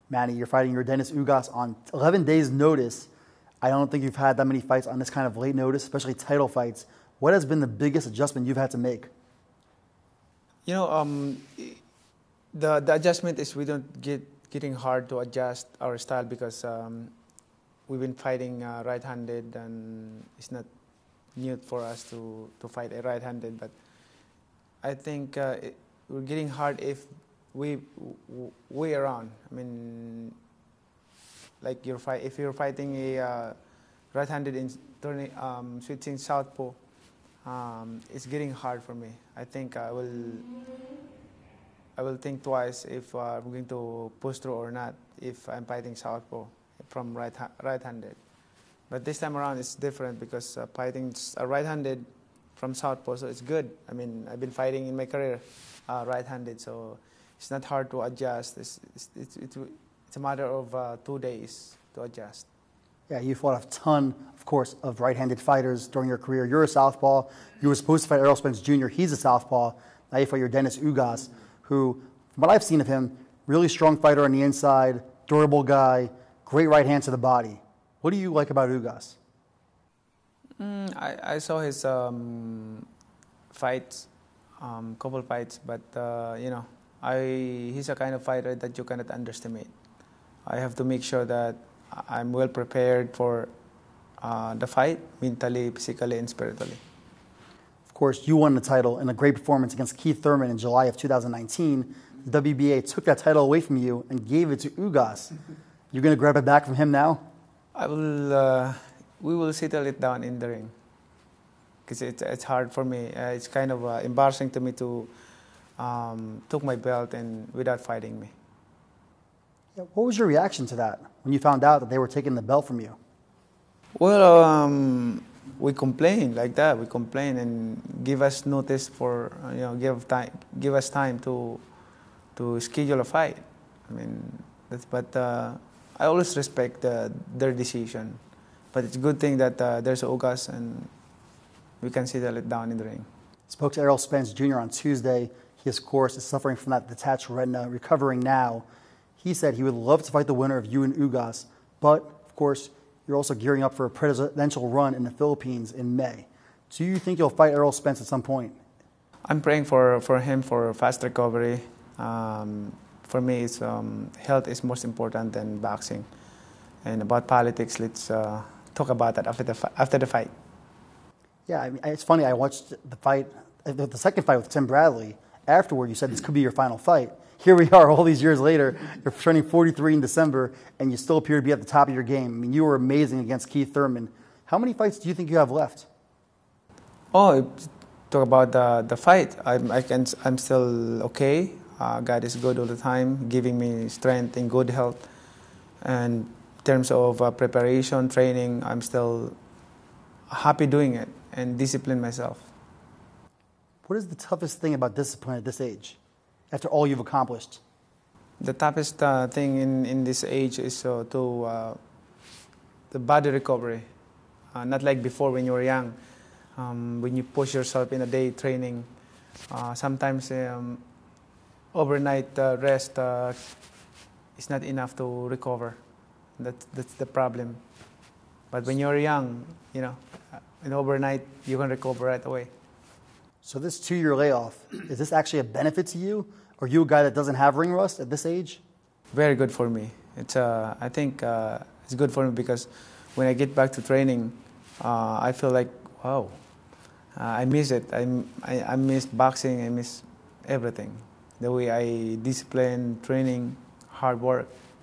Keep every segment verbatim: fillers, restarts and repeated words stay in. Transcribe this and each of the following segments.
Manny, you're fighting Yordenis Ugas on eleven days' notice. I don't think you've had that many fights on this kind of late notice, especially title fights. What has been the biggest adjustment you've had to make? You know, um, the the adjustment is we don't get getting hard to adjust our style because um, we've been fighting uh, right-handed, and it's not new for us to to fight a right-handed. But I think uh, it, we're getting hard if we way around. I mean, like you're fight if you're fighting a uh, right-handed in turning um, switching southpaw, um, it's getting hard for me. I think I will I will think twice if uh, I'm going to push through or not if I'm fighting southpaw from right right-handed. But this time around it's different because uh, fighting a right-handed from southpaw, so it's good. I mean, I've been fighting in my career uh, right-handed, so it's not hard to adjust. It's it's it's, it's, it's a matter of uh, two days to adjust. Yeah, you fought a ton, of course, of right-handed fighters during your career. You're a southpaw. You were supposed to fight Errol Spence Junior He's a southpaw. Now you fight Yordenis Ugas, who, from what I've seen of him, really strong fighter on the inside, durable guy, great right hand to the body. What do you like about Ugas? Mm, I, I saw his um, fights, um, couple fights, but uh, you know, I he's a kind of fighter that you cannot underestimate. I have to make sure that I'm well prepared for uh, the fight, mentally, physically, and spiritually. Of course, you won the title in a great performance against Keith Thurman in July of two thousand nineteen. The W B A took that title away from you and gave it to Ugas. You're going to grab it back from him now? I will. Uh, we will settle it down in the ring because it's it's hard for me. Uh, it's kind of uh, embarrassing to me to um, took my belt and without fighting me. Yeah, what was your reaction to that when you found out that they were taking the belt from you? Well, um, we complain like that. We complain and give us notice for you know give time, give us time to to schedule a fight. I mean, that's, but uh, I always respect uh, their decision. But it's a good thing that uh, there's Ugas and we can settle it down in the ring. Spoke to Errol Spence Junior on Tuesday. He, of course, is suffering from that detached retina, recovering now. He said he would love to fight the winner of you and Ugas, but, of course, you're also gearing up for a presidential run in the Philippines in May. Do you think you'll fight Errol Spence at some point? I'm praying for, for him for fast recovery. Um, for me, it's, um, health is most important than boxing. And about politics, let's uh, talk about that after the, after the fight. Yeah, I mean, it's funny. I watched the fight, the second fight with Tim Bradley. Afterward, you said this could be your final fight. Here we are all these years later. You're turning forty-three in December, and you still appear to be at the top of your game. I mean, you were amazing against Keith Thurman. How many fights do you think you have left? Oh, talk about the, the fight. I'm, I can, I'm still okay. Uh, God is good all the time, giving me strength and good health. And in terms of uh, preparation, training, I'm still happy doing it and discipline myself. What is the toughest thing about discipline at this age, after all you've accomplished? The toughest uh, thing in, in this age is uh, to uh, the body recovery. Uh, not like before when you were young, um, when you push yourself in a day training. Uh, sometimes um, overnight uh, rest uh, is not enough to recover. That's, that's the problem. But when you're young, you know, in overnight, you can recover right away. So this two-year layoff, is this actually a benefit to you? Are you a guy that doesn't have ring rust at this age? Very good for me. It's, uh, I think uh, it's good for me because when I get back to training, uh, I feel like, wow, uh, I miss it. I, I, I miss boxing. I miss everything. The way I discipline, training, hard work.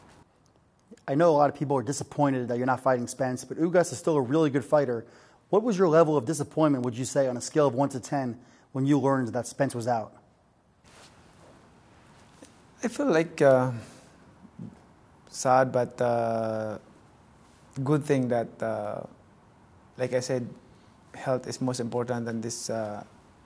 I know a lot of people are disappointed that you're not fighting Spence, but Ugas is still a really good fighter. What was your level of disappointment, would you say, on a scale of one to ten when you learned that Spence was out? I feel like uh, sad, but uh, good thing that, uh, like I said, health is most important than this uh,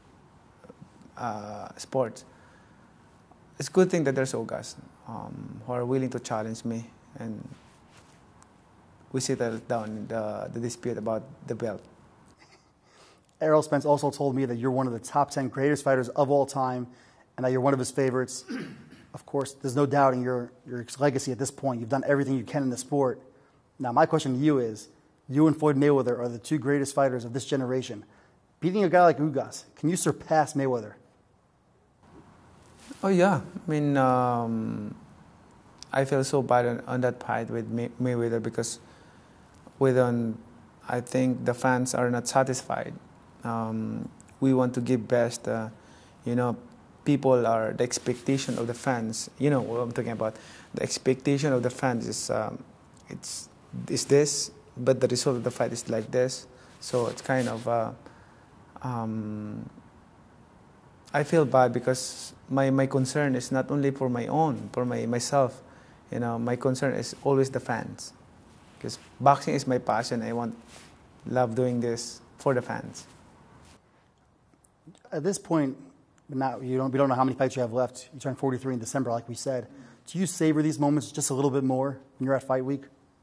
uh, sport. It's a good thing that there's Ugas um, who are willing to challenge me, and we settled down the, the dispute about the belt. Errol Spence also told me that you're one of the top ten greatest fighters of all time and that you're one of his favorites. Of course, there's no doubting your, your legacy at this point. You've done everything you can in the sport. Now, my question to you is, you and Floyd Mayweather are the two greatest fighters of this generation. Beating a guy like Ugas, can you surpass Mayweather? Oh, yeah. I mean, um, I feel so bad on, on that fight with May Mayweather because with on, I think the fans are not satisfied. Um, we want to give best, uh, you know, people are, the expectation of the fans, you know what I'm talking about. The expectation of the fans is, um, it's, is this, but the result of the fight is like this. So it's kind of, uh, um, I feel bad because my, my concern is not only for my own, for my, myself. You know, my concern is always the fans. Because boxing is my passion. I want, love doing this for the fans. At this point, now you don't, we don't know how many fights you have left. You turn forty-three in December, like we said. Do you savor these moments just a little bit more when you're at fight week?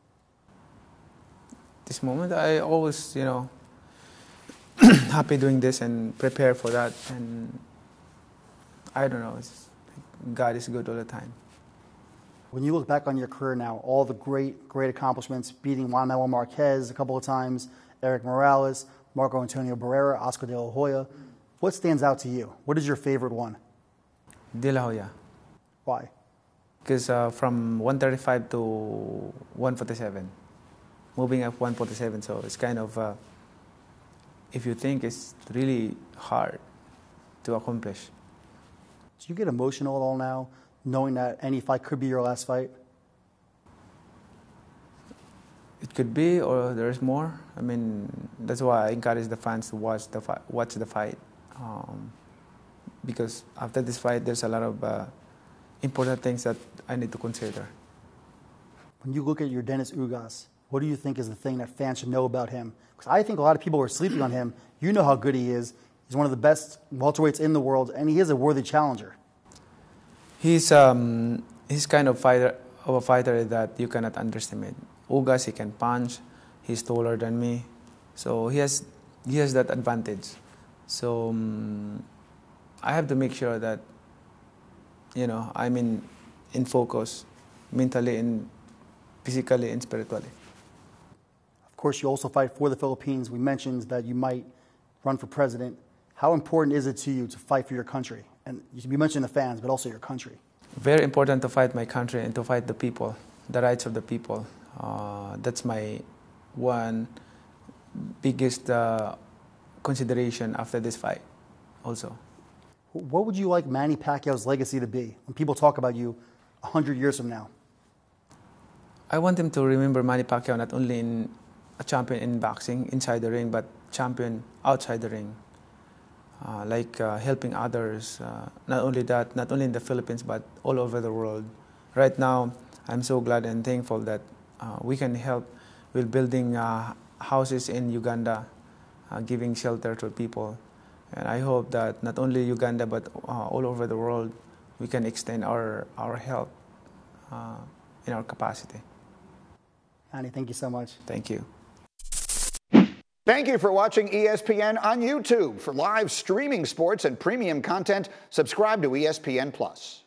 This moment, I always, you know, happy doing this and prepare for that. And I don't know, it's, God is good all the time. When you look back on your career now, all the great, great accomplishments, beating Juan Manuel Marquez a couple of times, Eric Morales, Marco Antonio Barrera, Oscar De La Hoya, what stands out to you? What is your favorite one? De La Hoya. Why? Because uh, from one thirty-five to one forty-seven, moving up one forty-seven, so it's kind of, uh, if you think it's really hard to accomplish. Do you get emotional at all now, knowing that any fight could be your last fight? It could be, or there's more. I mean, that's why I encourage the fans to watch the fight. Watch the fight, um, because after this fight, there's a lot of uh, important things that I need to consider. When you look at your Dennis Ugas, what do you think is the thing that fans should know about him? Because I think a lot of people are sleeping on him. You know how good he is. He's one of the best welterweights in the world, and he is a worthy challenger. He's um, he's kind of fighter of a fighter that you cannot underestimate. Ugas, he can punch. He's taller than me, so he has he has that advantage. So um, I have to make sure that, you know, I'm in in focus, mentally, and physically, and spiritually. Of course, you also fight for the Philippines. We mentioned that you might run for president. How important is it to you to fight for your country? And you mentioned the fans, but also your country. Very important to fight my country and to fight the people, the rights of the people. Uh, that's my one biggest uh, consideration after this fight also. What would you like Manny Pacquiao's legacy to be when people talk about you one hundred years from now? I want them to remember Manny Pacquiao not only in a champion in boxing, inside the ring, but champion outside the ring. Uh, like uh, helping others, uh, not only that, not only in the Philippines, but all over the world. Right now, I'm so glad and thankful that uh, we can help with building uh, houses in Uganda, uh, giving shelter to people. And I hope that not only Uganda, but uh, all over the world, we can extend our, our help uh, in our capacity. Manny, thank you so much. Thank you. Thank you for watching E S P N on YouTube. For live streaming sports and premium content, subscribe to E S P N Plus.